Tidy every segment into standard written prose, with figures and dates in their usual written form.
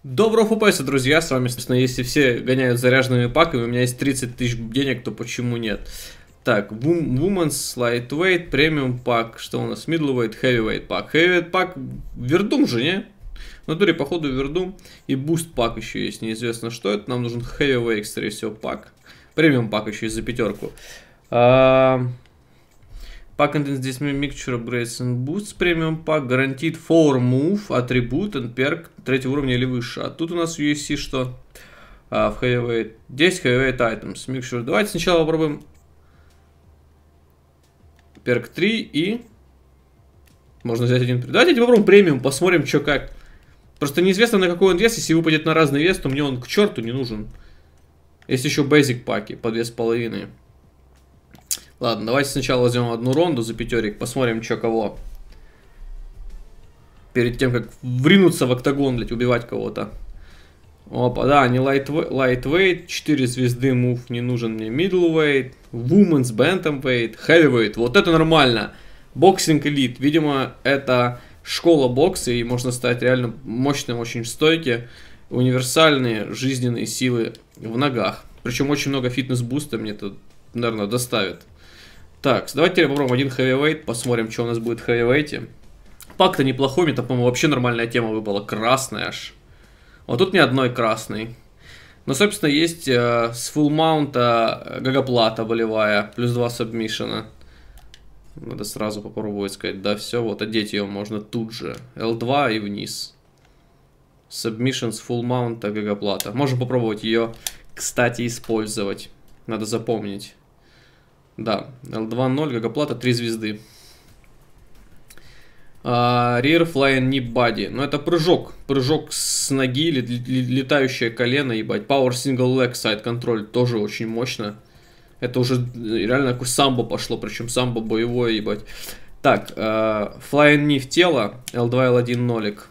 Доброго фупеса, друзья, с вами, собственно, если все гоняют заряженными паками, у меня есть 30 тысяч денег, то почему нет? Так, Women's Lightweight, Premium пак, что у нас? Middleweight, Heavyweight пак. Heavyweight пак, Вердум же, не? В натуре, походу, Вердум. И Boost пак еще есть, неизвестно что это. Нам нужен Heavyweight, скорее всего, пак. Премиум пак еще есть за пятерку. Пак contains this mixture upgrades and boosts премиум пак. Guaranteed 4 move, атрибут and perk третьего уровня или выше. А тут у нас в USC что? В Heavyweight 10 Heavyweight items. Mixture. Давайте сначала попробуем перк 3 и... Можно взять один. Давайте попробуем премиум, посмотрим, что как. Просто неизвестно, на какой он вес. Если выпадет на разный вес, то мне он к черту не нужен. Есть еще basic паки по 2,5. Ладно, давайте сначала возьмем одну ронду за пятерик, посмотрим, что кого. Перед тем, как вринуться в октагон, блядь, убивать кого-то. Опа, да, не lightweight, 4 звезды, мув не нужен мне. Middleweight, women's bantamweight, heavyweight, вот это нормально. Boxing elite, видимо, это школа бокса, и можно стать реально мощным, очень стойки. Универсальные жизненные силы в ногах. Причем очень много фитнес-буста мне это, наверное, доставит. Так, давайте попробуем один heavyweight, посмотрим, что у нас будет в heavyweight. Пак-то неплохой, мне, по-моему, вообще нормальная тема выпала, красная аж. Вот тут ни одной красной. Но, собственно, есть с full маунта гагоплата болевая, плюс 2 сабмишена. Надо сразу попробовать сказать, да, все, вот одеть ее можно тут же. L2 и вниз. Submission с full маунта гагоплата. Можем попробовать ее, кстати, использовать. Надо запомнить. Да, L2-0, гагоплата, 3 звезды. Rear Flying Knee Body. Ну, это прыжок. Прыжок с ноги, летающее колено, ебать. Power Single Leg Side Control тоже очень мощно. Это уже реально какое самбо пошло, причем самбо боевое, ебать. Так, Flying Knee в тело, L2, L1, нолик.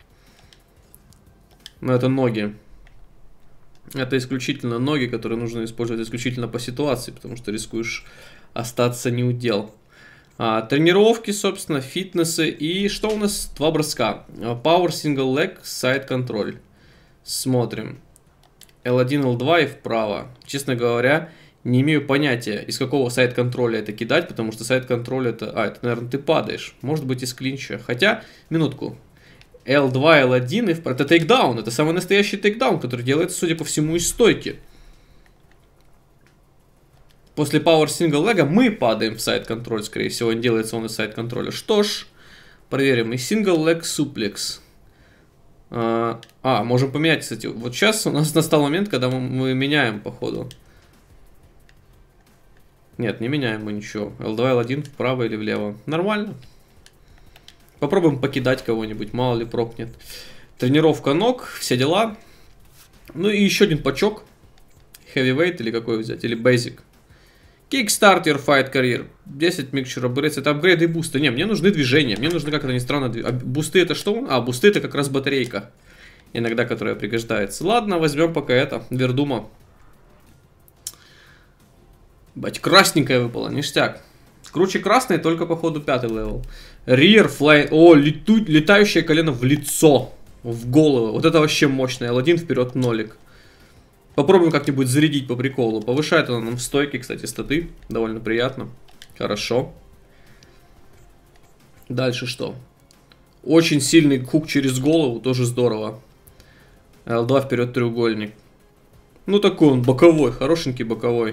Ну, это ноги. Это исключительно ноги, которые нужно использовать исключительно по ситуации, потому что рискуешь остаться неудел. Тренировки, собственно, фитнесы. И что у нас? 2 броска. Power Single Leg Side Control. Смотрим. L1, L2 и вправо. Честно говоря, не имею понятия, из какого сайд-контроля это кидать, потому что сайд-контроль это... это, наверное, ты падаешь. Может быть, из клинча. Хотя, минутку. L2, L1 и это тейкдаун. Это самый настоящий тейкдаун, который делается, судя по всему, из стойки. После Power Single Leg мы падаем в сайд-контроль, скорее всего, он делается он из сайд-контроля. Что ж, проверим. И Single Leg Suplex. Можем поменять, кстати. Вот сейчас у нас настал момент, когда мы меняем, походу. Нет, не меняем мы ничего. L2, L1 вправо или влево. Нормально. Попробуем покидать кого-нибудь, мало ли прокнет. Тренировка ног, все дела. Ну и еще один пачок. Heavyweight или какой взять, или Basic. Kickstart your fight career. 10 mixture upgrades. Это апгрейды и бусты. Не, мне нужны движения. Мне нужны, как это ни странно, бусты это что? Бусты это как раз батарейка. Иногда, которая пригождается. Ладно, возьмем пока это. Вердума. Бать, красненькая выпала, ништяк. Круче красной, только по ходу 5-й левел. Rear fly... летающее колено в лицо. В голову. Вот это вообще мощно. L1 вперед нолик. Попробуем как-нибудь зарядить по приколу. Повышает она нам стойки, кстати, статы. Довольно приятно. Хорошо. Дальше что? Очень сильный хук через голову. Тоже здорово. L2 вперед треугольник. Ну такой он боковой. Хорошенький боковой.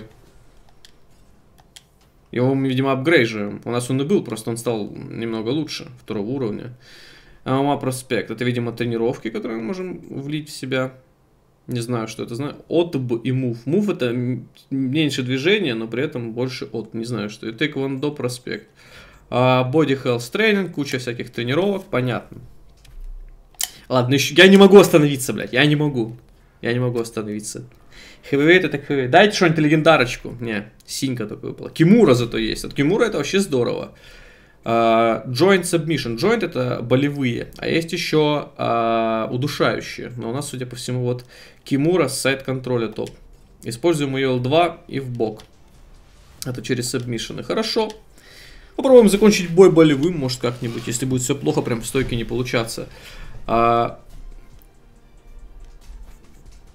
Его мы, видимо, апгрейжируем. У нас он и был, просто он стал немного лучше. 2-го уровня. АМА проспект. Это, видимо, тренировки, которые мы можем влить в себя. Не знаю, что это знаю. Отб и мув. Мув это меньше движения, но при этом больше от. Не знаю, что это. Тэквондо проспект. Body Health Training. Куча всяких тренировок. Понятно. Ладно, еще... Я не могу остановиться, блядь. Я не могу. Я не могу остановиться. Heavyweight это heavyweight. Дайте что-нибудь легендарочку. Не, синька такой выпала. Кимура зато есть. От Кимура это вообще здорово. Joint Submission. Joint это болевые. А есть еще удушающие. Но у нас, судя по всему, вот Кимура с сайд-контроля топ. Используем ее L2 и в бок. Это через сабмишины. Хорошо. Попробуем закончить бой болевым, может как-нибудь. Если будет все плохо, прям в стойке не получаться.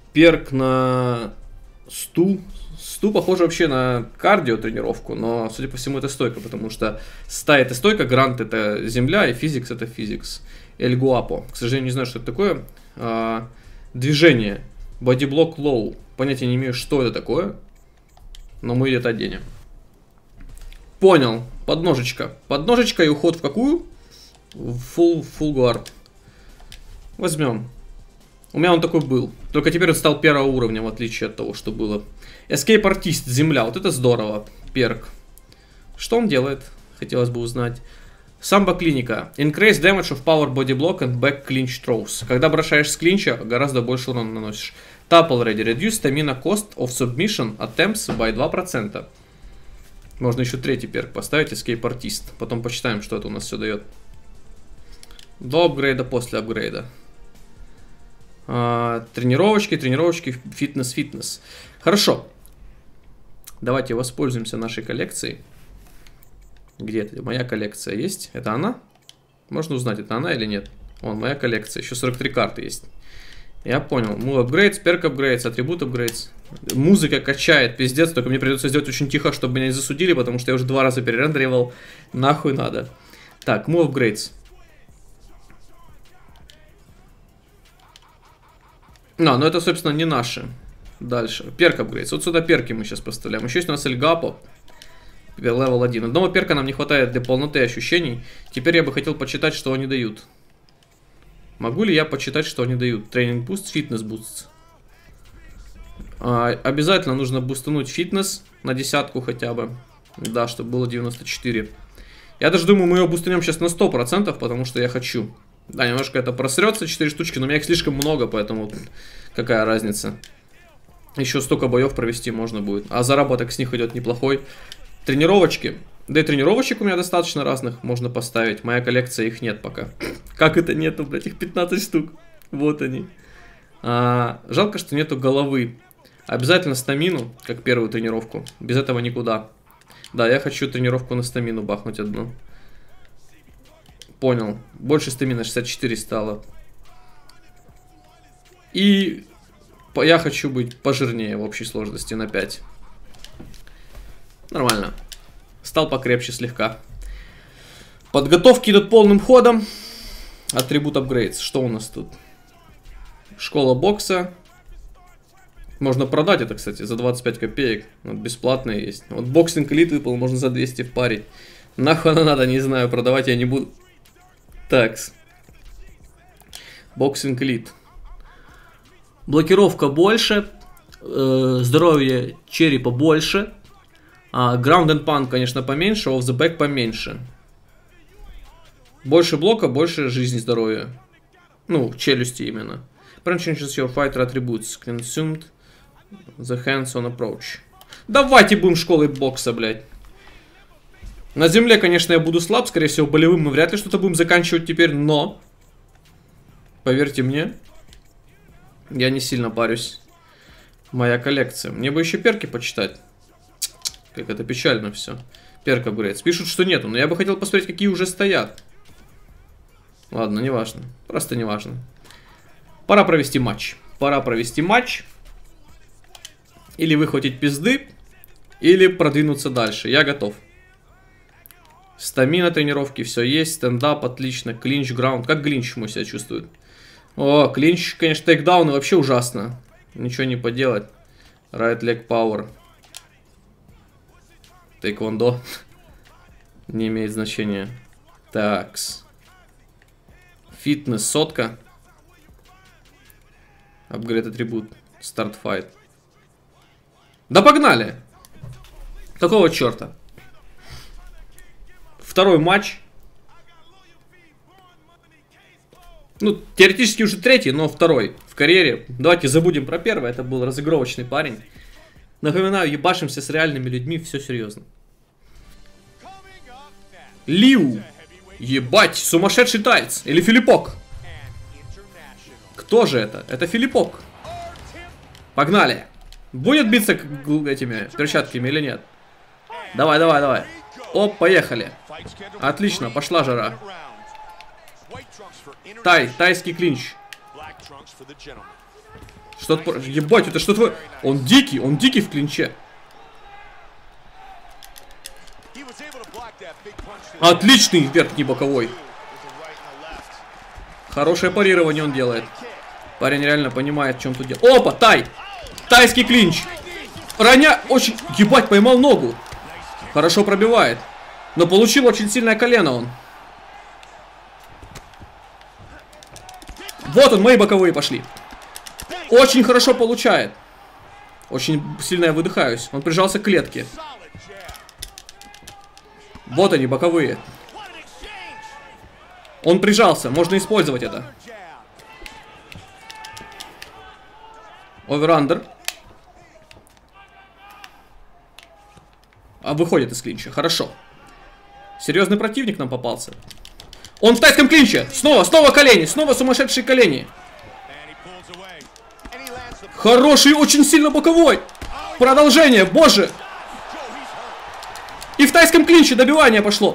Перк на сту. Сту похоже вообще на кардио тренировку, но, судя по всему, это стойка, потому что ста это стойка, грант это земля, и физикс это физикс. Эль Гуапо. К сожалению, не знаю, что это такое. Движение. Бодиблок лоу. Понятия не имею, что это такое, но мы это оденем. Понял. Подножечка. Подножечка и уход в какую? Full guard. Возьмем. У меня он такой был. Только теперь он стал первого уровня, в отличие от того, что было. Escape Artist, земля. Вот это здорово. Перк. Что он делает? Хотелось бы узнать. Самбо клиника. Increase damage of power body block and back clinch throws. Когда бросаешь с клинча, гораздо больше урона наносишь. Tap already. Reduce stamina cost of submission attempts by 2%. Можно еще третий перк поставить. Escape Artist. Потом почитаем, что это у нас все дает. До апгрейда, после апгрейда. Тренировочки, фитнес. Хорошо. Давайте воспользуемся нашей коллекцией. Где это? Моя коллекция есть? Это она? Можно узнать, это она или нет? Вон, моя коллекция. Еще 43 карты есть. Я понял. Move upgrades, perk upgrades, атрибут upgrades. Музыка качает, пиздец. Только мне придется сделать очень тихо, чтобы меня не засудили, потому что я уже 2 раза перерендеривал. Нахуй надо. Так, move upgrades. Но это, собственно, не наши. Дальше. Перк upgrades. Вот сюда перки мы сейчас поставляем. Еще есть у нас Эльгапо. Левел 1. Одного перка нам не хватает для полноты ощущений. Теперь я бы хотел почитать, что они дают. Могу ли я почитать, что они дают? Тренинг буст, фитнес буст. Обязательно нужно бустануть фитнес на 10 хотя бы. Да, чтобы было 94. Я даже думаю, мы его бустанем сейчас на 100%, потому что я хочу. Да, немножко это просрется, 4 штучки, но у меня их слишком много, поэтому какая разница. Еще столько боев провести можно будет. А заработок с них идет неплохой. Тренировочки. Да и тренировочек у меня достаточно разных можно поставить. Моя коллекция, их нет пока. Как это нету, блядь, их 15 штук. Вот они. Жалко, что нету головы. Обязательно стамину, как первую тренировку. Без этого никуда. Да, я хочу тренировку на стамину бахнуть одну. Понял. Больше стамина, 64 стало. И я хочу быть пожирнее в общей сложности на 5. Нормально. Стал покрепче слегка. Подготовки идут полным ходом. Атрибут апгрейдс. Что у нас тут? Школа бокса. Можно продать это, кстати, за 25 копеек. Вот бесплатные есть. Вот боксинг элит выпал, можно за 200 впарить. Нахуй она надо, не знаю, продавать я не буду. Такс. Боксинг элит. Блокировка больше. Здоровье черепа больше. Ground and pound, конечно, поменьше, off the back поменьше. Больше блока, больше жизни, здоровья. Ну, челюсти именно. Changes your fighter attributes. Consumed the hands on approach. Давайте будем школой бокса, блядь. На земле, конечно, я буду слаб, скорее всего, болевым мы вряд ли что-то будем заканчивать теперь, но... Поверьте мне, я не сильно парюсь. Моя коллекция. Мне бы еще перки почитать. Как это печально все. Перк апгрейдс. Пишут, что нету, но я бы хотел посмотреть, какие уже стоят. Ладно, неважно. Просто неважно. Пора провести матч. Пора провести матч. Или выхватить пизды, или продвинуться дальше. Я готов. Стамина тренировки, все есть. Стендап, отлично. Клинч, граунд. Как клинч мой себя чувствует? О, клинч, конечно, тейкдауны вообще ужасно. Ничего не поделать. Right leg power. Тейквондо. Не имеет значения. Такс. Фитнес, сотка. Апгрейд атрибут. Старт файт. Да погнали! Какого черта? Второй матч. Ну, теоретически уже третий, но второй в карьере. Давайте забудем про первый. Это был разыгровочный парень. Напоминаю, ебашимся с реальными людьми, все серьезно. Лиу. Ебать, сумасшедший таец. Или Филиппок. Кто же это? Это Филиппок. Погнали. Будет биться этими перчатками или нет? Давай, давай, давай. Оп, поехали. Отлично, пошла жара. Тайский клинч. Что-то... Ебать, это что твой... Он дикий в клинче. Отличный верхний боковой. Хорошее парирование он делает. Парень реально понимает, в чем тут дело. Опа, тайский клинч. Роня очень... Ебать, поймал ногу. Хорошо пробивает. Но получил очень сильное колено он. Вот он, мои боковые пошли. Очень хорошо получает. Очень сильно я выдыхаюсь. Он прижался к клетке. Вот они, боковые. Он прижался, можно использовать это. Овер-андер. А выходит из клинча, хорошо. Серьезный противник нам попался. Он в тайском клинче. Снова колени, снова сумасшедшие колени. Хороший, очень сильно боковой. Продолжение, боже. И в тайском клинче добивание пошло.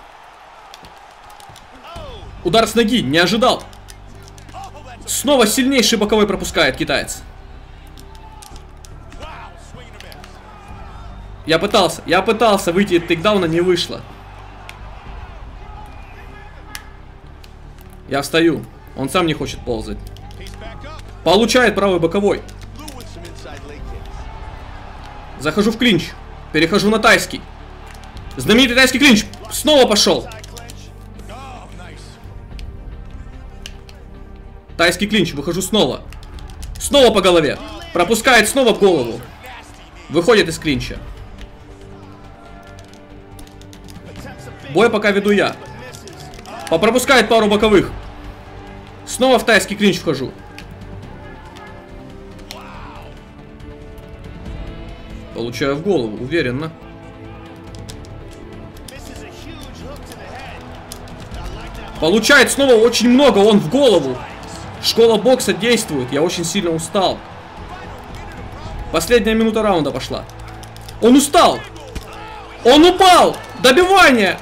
Удар с ноги, не ожидал. Снова сильнейший боковой пропускает китаец. Я пытался выйти из тейкдауна, не вышло. Я встаю. Он сам не хочет ползать. Получает правый боковой. Захожу в клинч. Перехожу на тайский. Знаменитый тайский клинч. Снова пошел. Тайский клинч. Выхожу снова. Снова по голове. Пропускает снова в голову. Выходит из клинча. Бой пока веду я. Попропускает пару боковых. Снова в тайский клинч вхожу. Получаю в голову, уверенно. Получает снова очень много, он в голову. Школа бокса действует, я очень сильно устал. Последняя минута раунда пошла. Он устал. Он упал. Добивание.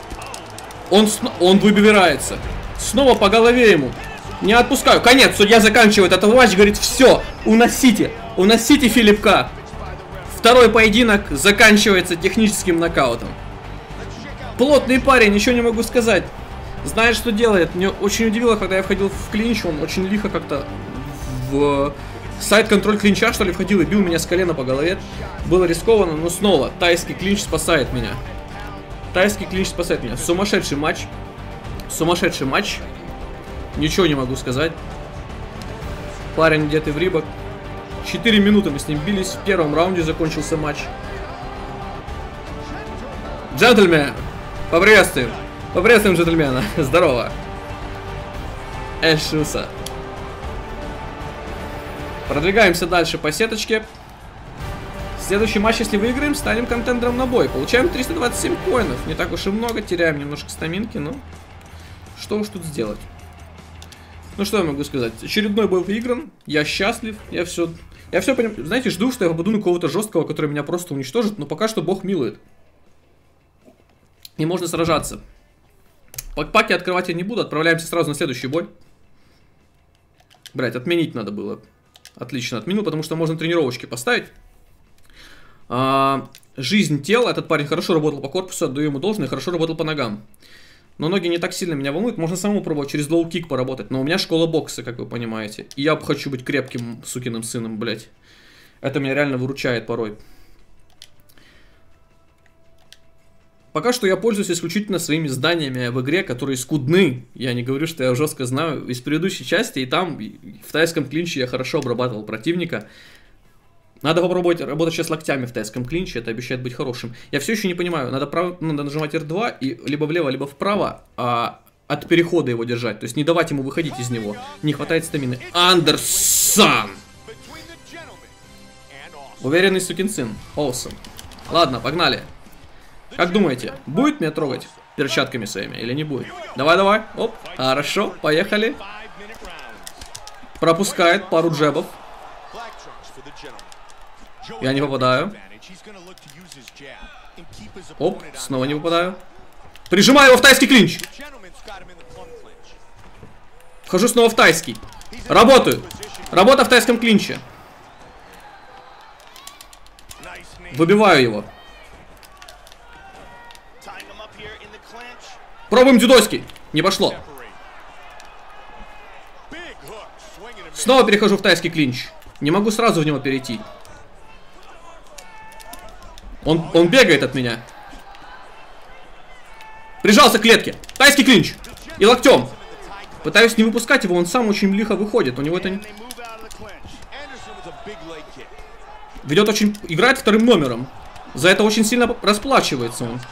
Он выбирается. Снова по голове ему. Не отпускаю. Конец. Судья заканчивает этот матч. Говорит, все, уносите. Уносите Филипка. Второй поединок заканчивается техническим нокаутом. Плотный парень, ничего не могу сказать. Знает, что делает. Мне очень удивило, когда я входил в клинч. Он очень лихо как-то в сайд-контроль клинча, что ли, входил и бил меня с колена по голове. Было рискованно, но снова тайский клинч спасает меня. Тайский клинч спасает меня. Сумасшедший матч. Сумасшедший матч. Ничего не могу сказать. Парень одетый в рибок. 4 минуты мы с ним бились. В первом раунде закончился матч. Джентльмен, поприветствуем. Поприветствуем джентльмена. Здорово. Эшуса. Продвигаемся дальше по сеточке. Следующий матч, если выиграем, станем контендером на бой. Получаем 327 коинов. Не так уж и много. Теряем немножко стаминки, но что уж тут сделать. Ну что я могу сказать? Очередной бой выигран. Я счастлив. Я все понимаю. Знаете, жду, что я попаду на кого-то жесткого, который меня просто уничтожит. Но пока что Бог милует. И можно сражаться. Паки открывать я не буду. Отправляемся сразу на следующий бой. Блять, отменить надо было. Отлично, отменил, потому что можно тренировочки поставить. Жизнь тела. Этот парень хорошо работал по корпусу, отдаю ему должное, хорошо работал по ногам. Но ноги не так сильно меня волнуют. Можно самому пробовать через лоу-кик поработать. Но у меня школа бокса, как вы понимаете. И я хочу быть крепким сукиным сыном, блять. Это меня реально выручает порой. Пока что я пользуюсь исключительно своими знаниями в игре, которые скудны. Я не говорю, что я жестко знаю из предыдущей части. И там, в тайском клинче я хорошо обрабатывал противника. Надо попробовать работать сейчас локтями в тайском клинче. Это обещает быть хорошим. Я все еще не понимаю. Надо нажимать R2 и либо влево, либо вправо. От перехода его держать. То есть не давать ему выходить из него. Не хватает стамины. Андерсон! Уверенный сукин сын. Awesome. Ладно, погнали. Как думаете, будет меня трогать перчатками своими или не будет? Давай. Оп. Хорошо, поехали. Пропускает пару джебов. Я не попадаю. Оп, снова не попадаю. Прижимаю его в тайский клинч. Вхожу снова в тайский. Работаю. Работа в тайском клинче. Выбиваю его. Пробуем дзюдойский. Не пошло. Снова перехожу в тайский клинч. Не могу сразу в него перейти. Он бегает от меня. Прижался к клетке. Тайский клинч. И локтем. Пытаюсь не выпускать его, он сам очень лихо выходит. У него это не... Ведет очень... Играет вторым номером. За это очень сильно расплачивается он.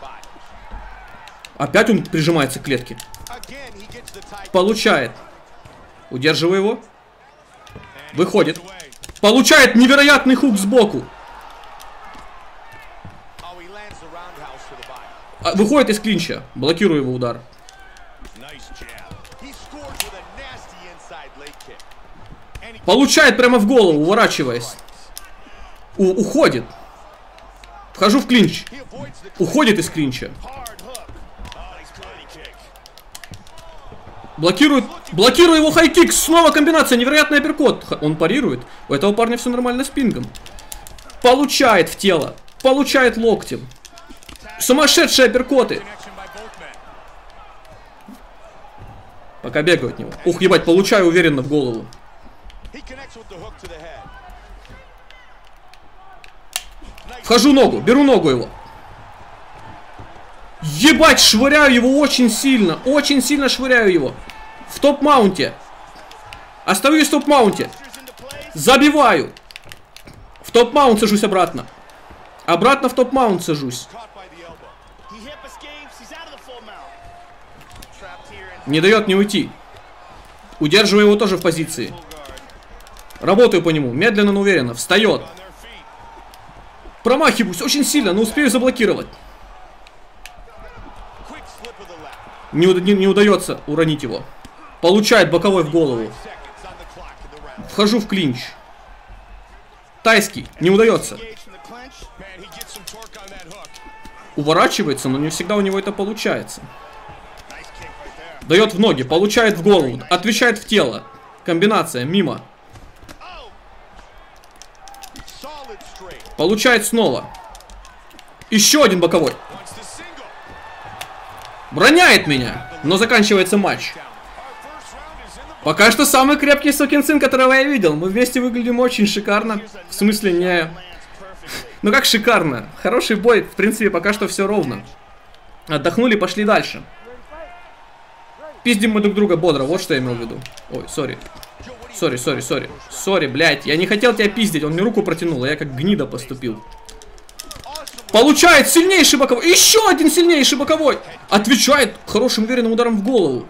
Опять он прижимается к клетке. Получает. Удерживаю его. Выходит. Получает невероятный хук сбоку. Выходит из клинча. Блокирую его удар. Получает прямо в голову, уворачиваясь. Уходит. Вхожу в клинч. Уходит из клинча. Блокирую его хайкик. Снова комбинация. Невероятный апперкот. Он парирует. У этого парня все нормально с пингом. Получает в тело. Получает локтем. Сумасшедшие апперкоты. Пока бегаю от него. Ух, ебать, получаю уверенно в голову. Вхожу ногу. Беру ногу его. Ебать, швыряю его очень сильно. Очень сильно швыряю его. В топ-маунте. Остаюсь в топ-маунте. Забиваю. В топ-маунт сажусь обратно. Обратно в топ-маунт сажусь. Не дает не уйти. Удерживаю его тоже в позиции. Работаю по нему. Медленно, но уверенно. Встает. Промахиваюсь очень сильно, но успею заблокировать. Не удается уронить его. Получает боковой в голову. Вхожу в клинч. Тайский. Не удается. Уворачивается, но не всегда у него это получается. Дает в ноги. Получает в голову. Отвечает в тело. Комбинация. Мимо. Получает снова. Еще один боковой. Роняет меня. Но заканчивается матч. Пока что самый крепкий сукин сын, которого я видел. Мы вместе выглядим очень шикарно. В смысле не... Ну как шикарно. Хороший бой. В принципе, пока что все ровно. Отдохнули, пошли дальше. Пиздим мы друг друга бодро. Вот что я имел в виду. Ой, сори. Сори. Сори, блядь. Я не хотел тебя пиздить. Он мне руку протянул, а я как гнида поступил. Получает сильнейший боковой. Еще один сильнейший боковой. Отвечает хорошим уверенным ударом в голову.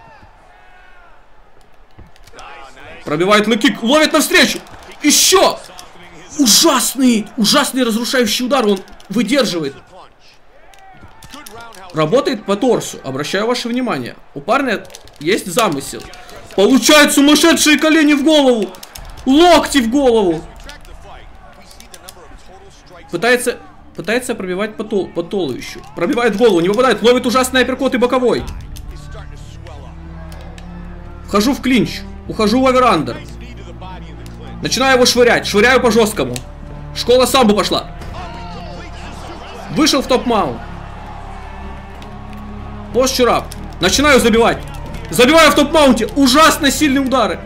Пробивает лыкик. Ловит навстречу. Еще. Ужасный разрушающий удар. Он выдерживает. Работает по торсу. Обращаю ваше внимание. У парня есть замысел. Получает сумасшедшие колени в голову. Локти в голову. Пытается пробивать по туловищу. Пробивает голову, не попадает. Ловит ужасный апперкот и боковой. Вхожу в клинч. Ухожу в оверандер. Начинаю его швырять. Швыряю по жесткому. Школа самбо пошла. Вышел в топ-маунт. Постчурап. Начинаю забивать. Забиваю в топ-маунте. Ужасно сильные удары.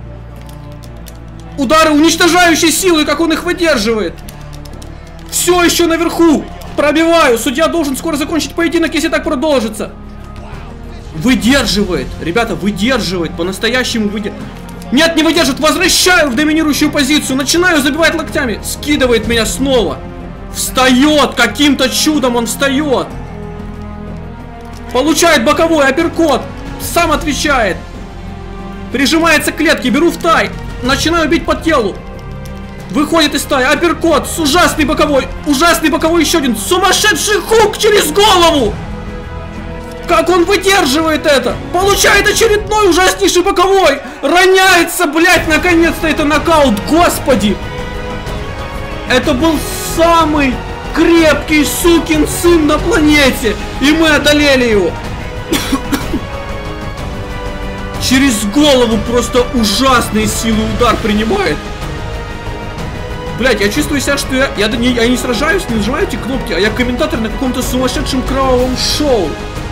Удары уничтожающей силы, как он их выдерживает. Все еще наверху. Пробиваю. Судья должен скоро закончить поединок, если так продолжится. Выдерживает. Ребята, выдерживает. По-настоящему выдерживает. Нет, не выдержит. Возвращаю в доминирующую позицию. Начинаю забивать локтями. Скидывает меня снова. Встает. Каким-то чудом он встает. Получает боковой апперкот. Сам отвечает. Прижимается к клетке. Беру в тай. Начинаю бить по телу. Выходит из тая. Апперкот. Ужасный боковой. Ужасный боковой еще один. Сумасшедший хук через голову. Как он выдерживает это? Получает очередной ужаснейший боковой. Роняется, блядь, наконец-то это нокаут. Господи. Это был самый крепкий сукин сын на планете. И мы одолели его. Через голову просто ужасные силы удар принимает. Блять, я чувствую себя, что я не сражаюсь, не нажимаю эти кнопки, а я комментатор на каком-то сумасшедшем кровавом шоу.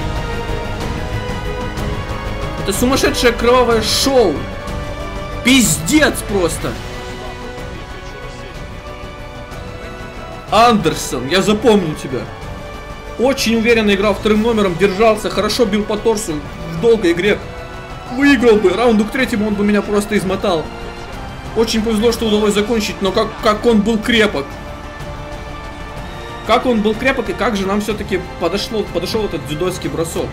Это сумасшедшее кровавое шоу. Пиздец просто. Андерсон, я запомню тебя. Очень уверенно играл вторым номером, держался, хорошо бил по торсу в долгой игре. Выиграл бы, раунду к третьему он бы меня просто измотал. Очень повезло, что удалось закончить, но как он был крепок. Как он был крепок и как же нам все-таки подошел этот дзюдойский бросок.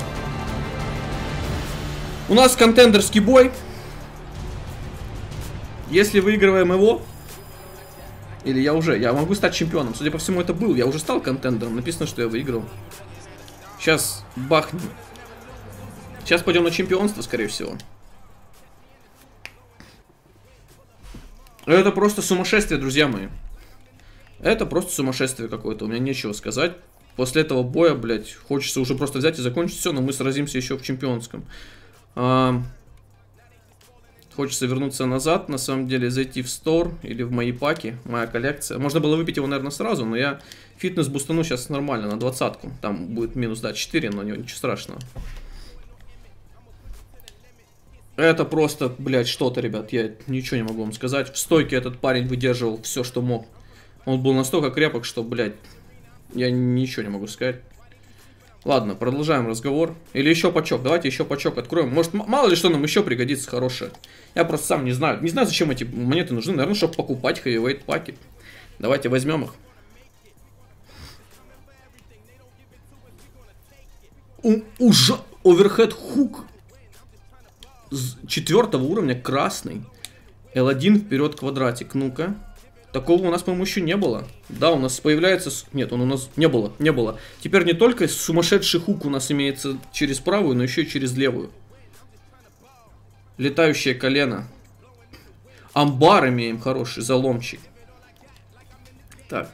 У нас контендерский бой. Если выигрываем его, или я могу стать чемпионом. Судя по всему, это был. Я уже стал контендером. Написано, что я выиграл. Сейчас бахнем. Сейчас пойдем на чемпионство, скорее всего. Это просто сумасшествие, друзья мои. Это просто сумасшествие какое-то. У меня нечего сказать. После этого боя, блядь, хочется уже просто взять и закончить все, но мы сразимся еще в чемпионском. Хочется вернуться назад, на самом деле, зайти в стор или в мои паки, моя коллекция. Можно было выпить его, наверное, сразу, но я фитнес бустану сейчас нормально, на 20-ку. Там будет минус, да, 4, но ничего страшного. Это просто, блядь, что-то, ребят, я ничего не могу вам сказать. В стойке этот парень выдерживал все, что мог. Он был настолько крепок, что, блядь, я ничего не могу сказать. Ладно, продолжаем разговор. Или еще пачок, давайте еще пачок откроем. Может, мало ли что нам еще пригодится хорошее. Я просто сам не знаю. Не знаю, зачем эти монеты нужны. Наверное, чтобы покупать heavyweight паки. Давайте возьмем их. Оверхед хук. 4-го уровня, красный. L1 вперед квадратик. Ну-ка. Такого у нас, по-моему, еще не было. Да, у нас появляется... Нет, он у нас не было. Теперь не только сумасшедший хук у нас имеется через правую, но еще и через левую. Летающее колено. Амбар имеем хороший, заломчик. Так.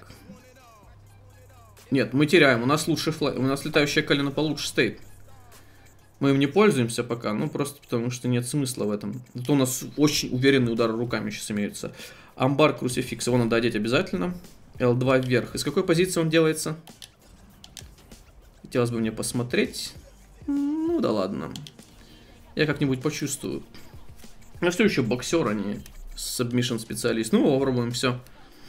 Нет, мы теряем. У нас лучше у нас летающее колено получше стоит. Мы им не пользуемся пока, ну просто потому что нет смысла в этом. Зато у нас очень уверенные удары руками сейчас имеются. Амбар, крусификс, его надо одеть обязательно. L2 вверх. Из какой позиции он делается? Хотелось бы мне посмотреть. Ну да ладно. Я как-нибудь почувствую. А что еще боксер, а не сабмишн специалист? Ну, попробуем все.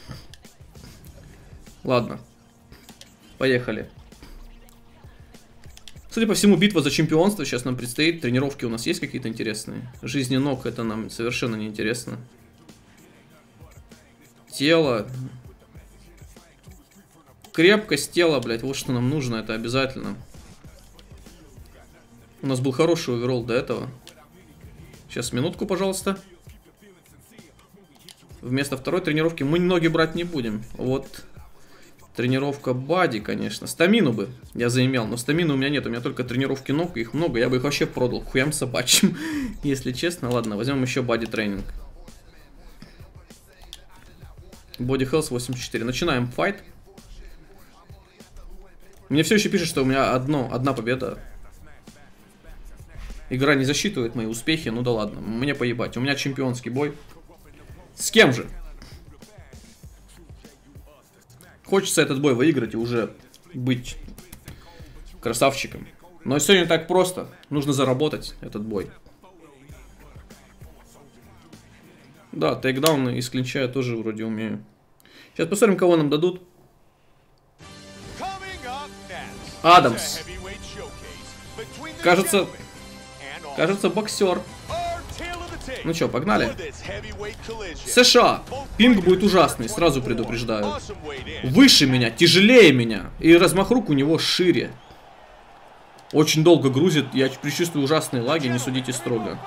Ладно. Поехали. Судя по всему, битва за чемпионство сейчас нам предстоит. Тренировки у нас есть какие-то интересные? Жизни ног, это нам совершенно не интересно. Тело. Крепкость тела, блядь, вот что нам нужно, это обязательно. У нас был хороший оверолл до этого. Сейчас минутку, пожалуйста. Вместо второй тренировки мы ноги брать не будем. Вот. Тренировка бади, конечно. Стамину бы я заимел, но стамины у меня нет. У меня только тренировки ног, их много. Я бы их вообще продал хуям собачьим, если честно. Ладно, возьмем еще бади тренинг. Body Health 84. Начинаем файт. Мне все еще пишет, что у меня одна победа. Игра не засчитывает мои успехи. Ну да ладно, мне поебать. У меня чемпионский бой. С кем же? Хочется этот бой выиграть и уже быть красавчиком. Но все не так просто. Нужно заработать этот бой. Да, тейкдауны из клинча я тоже вроде умею. Сейчас посмотрим, кого нам дадут. Адамс. Кажется, боксер. Ну что, погнали. США. Пинг будет ужасный, сразу предупреждаю. Выше меня, тяжелее меня. И размах рук у него шире. Очень долго грузит. Я предчувствую ужасные лаги, не судите строго.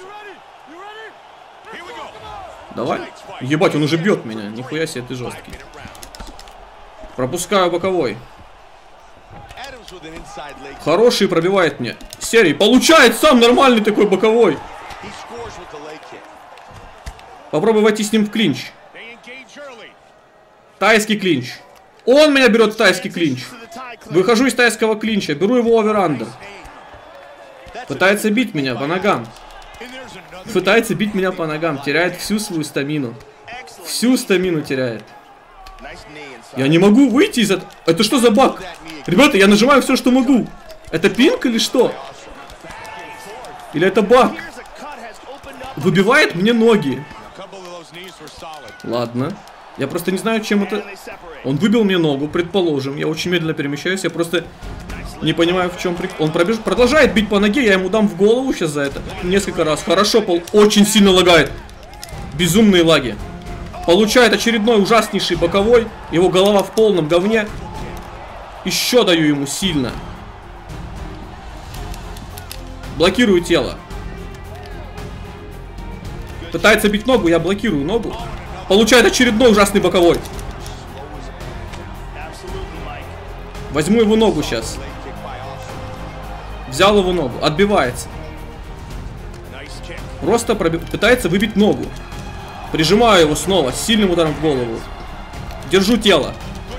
Давай. Ебать, он уже бьет меня. Нихуя себе, ты жесткий. Пропускаю боковой. Хороший пробивает мне. Серий получает сам нормальный такой боковой. Попробуй войти с ним в клинч. Тайский клинч. Он меня берет в тайский клинч. Выхожу из тайского клинча. Беру его овер-андер. Пытается бить меня по ногам. Пытается бить меня по ногам. Теряет всю свою стамину. Всю стамину теряет. Я не могу выйти из этого. Это что за баг? Ребята, я нажимаю все, что могу. Это пинг или что? Или это баг? Выбивает мне ноги. Ладно. Я просто не знаю, чем это... Он выбил мне ногу, предположим. Я очень медленно перемещаюсь. Я просто не понимаю, в чем прикол. Он продолжает бить по ноге. Я ему дам в голову сейчас за это. Несколько раз. Хорошо, очень сильно лагает. Безумные лаги. Получает очередной ужаснейший боковой. Его голова в полном говне. Еще даю ему сильно. Блокирую тело. Пытается бить ногу, я блокирую ногу. Получает очередной ужасный боковой. Возьму его ногу сейчас. Взял его ногу. Отбивается. Просто пытается выбить ногу. Прижимаю его снова с сильным ударом в голову. Держу тело.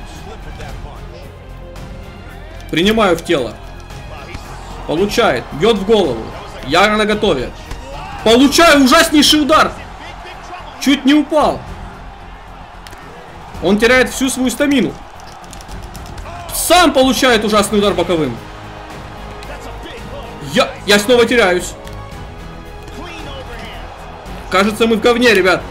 Принимаю в тело. Получает. Бьет в голову. Я на готове. Получаю ужаснейший удар. Чуть не упал. Он теряет всю свою стамину. Сам получает ужасный удар боковым. Я снова теряюсь. Кажется, мы в говне, ребят.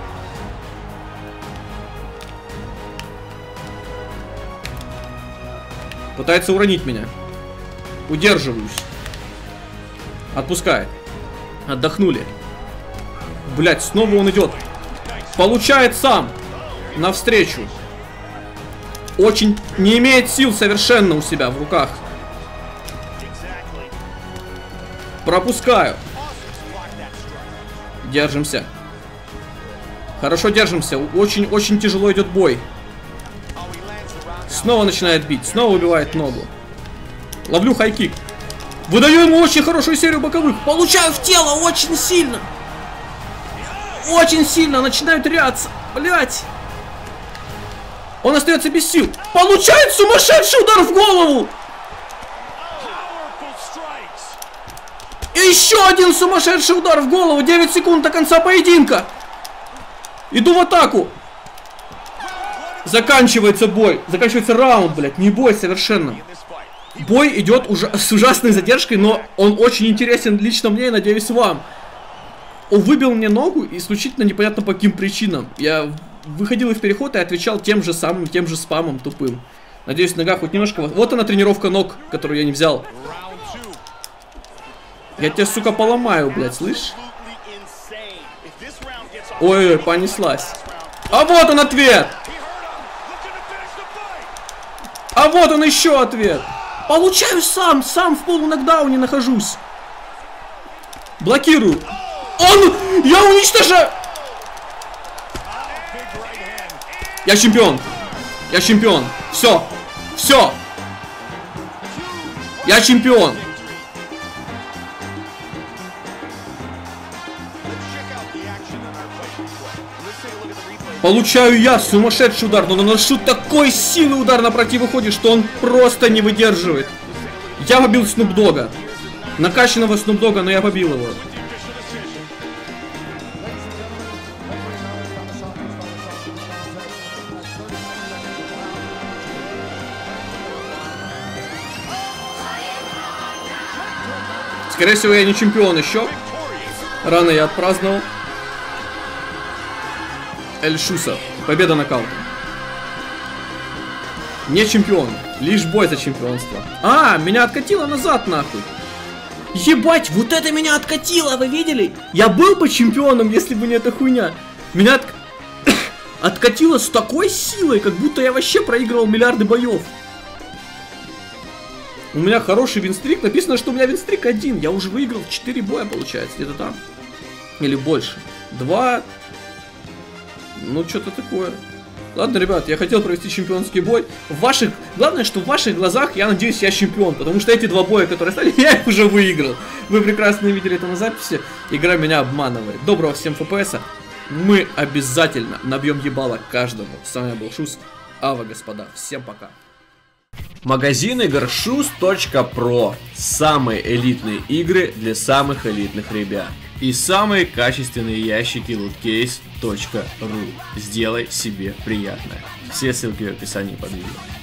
Пытается уронить меня. Удерживаюсь. Отпускает. Отдохнули. Блять, снова он идет. Получает сам. Навстречу. Очень не имеет сил совершенно у себя в руках. Пропускаю. Держимся. Хорошо держимся. Очень тяжело идет бой. Снова начинает бить. Снова убивает ногу. Ловлю хайкик. Выдаю ему очень хорошую серию боковых. Получаю в тело очень сильно. Очень сильно. Начинаю теряться. Блять. Он остается без сил. Получает сумасшедший удар в голову. И еще один сумасшедший удар в голову. 9 секунд до конца поединка. Иду в атаку. Заканчивается бой. Заканчивается раунд, блядь. Не бой совершенно. Бой идет с ужасной задержкой, но он очень интересен лично мне и, надеюсь, вам. Он выбил мне ногу исключительно непонятно по каким причинам. Я выходил в переход и отвечал тем же спамом тупым. Надеюсь, нога хоть немножко... Вот она, тренировка ног, которую я не взял. Я тебя, сука, поломаю, блядь, слышь? Ой, понеслась. А вот он ответ! А вот он еще ответ! Получаю сам в полунокдауне нахожусь. Блокирую. Я уничтожаю! Я чемпион. Я чемпион. Все. Все. Я чемпион. Получаю я сумасшедший удар, но наношу такой силы удар на противоходе, что он просто не выдерживает. Я побил Снуп Дога. Накачанного Снуп Дога, но я побил его. Скорее всего, я не чемпион еще. Рано я отпраздновал. Эль-Шусов. Победа нокаутом. Не чемпион. Лишь бой за чемпионство. Меня откатило назад, нахуй. Ебать, вот это меня откатило, вы видели? Я был бы чемпионом, если бы не эта хуйня. Меня откатило с такой силой, как будто я вообще проигрывал миллиарды боев. У меня хороший винстрик. Написано, что у меня винстрик 1. Я уже выиграл 4 боя, получается, где-то там. Или больше. 2. Ну, что-то такое. Ладно, ребят, я хотел провести чемпионский бой. Главное, что в ваших глазах, я надеюсь, я чемпион. Потому что эти 2 боя, которые стали, я их уже выиграл. Вы прекрасно видели это на записи. Игра меня обманывает. Доброго всем ФПСа. Мы обязательно набьем ебало каждому. С вами был Шус. Ава, господа. Всем пока. Магазин игр shoes.pro. Самые элитные игры для самых элитных ребят. и самые качественные ящики lootcase.ru. Сделай себе приятное. Все ссылки в описании под видео.